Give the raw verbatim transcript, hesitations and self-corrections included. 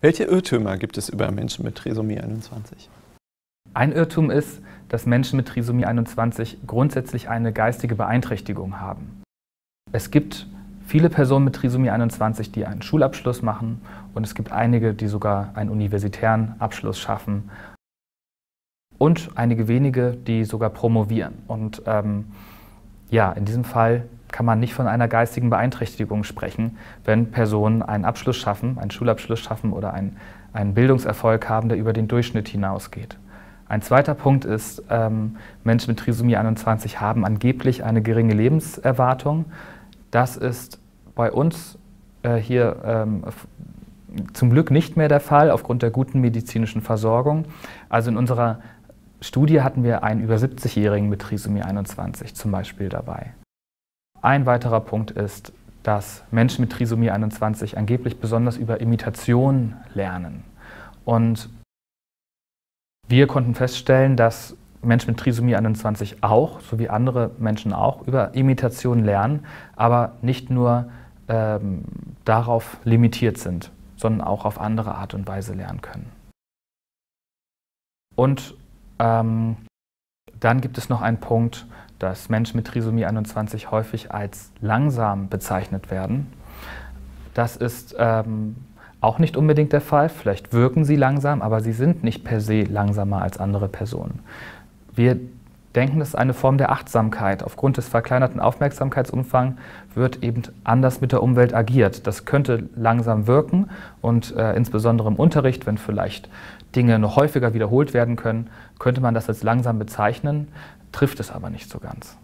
Welche Irrtümer gibt es über Menschen mit Trisomie einundzwanzig? Ein Irrtum ist, dass Menschen mit Trisomie einundzwanzig grundsätzlich eine geistige Beeinträchtigung haben. Es gibt viele Personen mit Trisomie einundzwanzig, die einen Schulabschluss machen, und es gibt einige, die sogar einen universitären Abschluss schaffen, und einige wenige, die sogar promovieren. Und ähm, ja, in diesem Fall kann man nicht von einer geistigen Beeinträchtigung sprechen, wenn Personen einen Abschluss schaffen, einen Schulabschluss schaffen oder einen, einen Bildungserfolg haben, der über den Durchschnitt hinausgeht. Ein zweiter Punkt ist, ähm, Menschen mit Trisomie einundzwanzig haben angeblich eine geringe Lebenserwartung. Das ist bei uns äh, hier ähm, zum Glück nicht mehr der Fall, aufgrund der guten medizinischen Versorgung. Also in unserer Studie hatten wir einen über siebzigjährigen mit Trisomie einundzwanzig zum Beispiel dabei. Ein weiterer Punkt ist, dass Menschen mit Trisomie einundzwanzig angeblich besonders über Imitation lernen. Und wir konnten feststellen, dass Menschen mit Trisomie einundzwanzig auch, so wie andere Menschen auch, über Imitation lernen, aber nicht nur ähm, darauf limitiert sind, sondern auch auf andere Art und Weise lernen können. Und ähm, dann gibt es noch einen Punkt, dass Menschen mit Trisomie einundzwanzig häufig als langsam bezeichnet werden. Das ist ähm, auch nicht unbedingt der Fall. Vielleicht wirken sie langsam, aber sie sind nicht per se langsamer als andere Personen. Wir denken, das ist eine Form der Achtsamkeit. Aufgrund des verkleinerten Aufmerksamkeitsumfangs wird eben anders mit der Umwelt agiert. Das könnte langsam wirken und äh, insbesondere im Unterricht, wenn vielleicht Dinge noch häufiger wiederholt werden können, könnte man das als langsam bezeichnen, trifft es aber nicht so ganz.